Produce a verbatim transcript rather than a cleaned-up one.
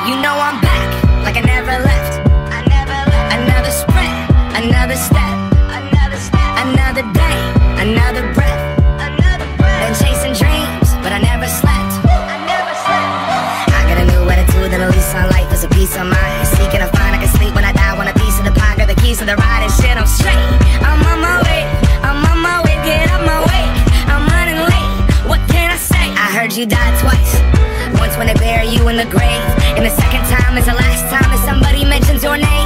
You know I'm back, like I never left. I never left. Another sprint, another step, another step, another day, another breath, another breath. Been chasing dreams, but I never slept. I never slept. I got a new attitude and a lease on life is a peace of mind. Seeking to find I can sleep when I die. Want a piece of the pie, got the keys to the ride and shit. I'm straight. I'm on my way. I'm on my way. Get up my way. I'm running late. What can I say? I heard you died twice. Once when they bury you in the grave, and the second time is the last time that somebody mentions your name.